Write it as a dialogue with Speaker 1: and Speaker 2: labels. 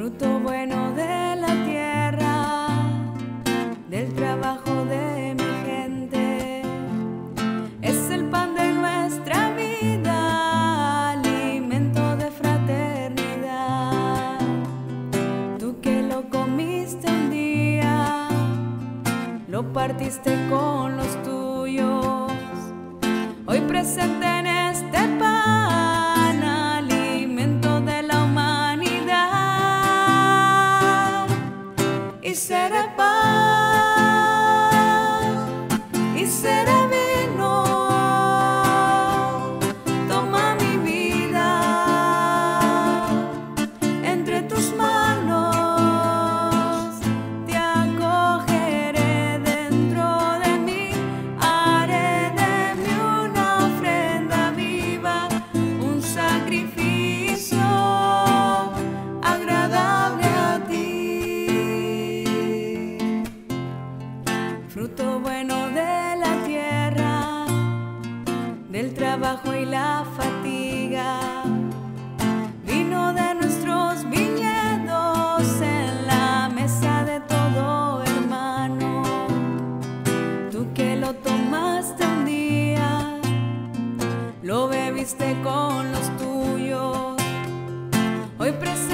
Speaker 1: fruto bueno de la tierra, del trabajo de mi gente. Es el pan de nuestra vida, alimento de fraternidad. Tú que lo comiste un día, lo partiste con los tuyos. Hoy presente en este pan, alimento de la humanidad. Y seré pan, y seré vino. Toma mi vida entre tus manos, te acogeré dentro de mí, haré de mí una ofrenda viva, un sacrificio agradable a ti. Fruto bueno de la tierra, del trabajo y la fatiga, vino de nuestros viñedos en la mesa de todo hermano. Tú que lo tomaste un día, lo bebiste con los tuyos. Hoy presente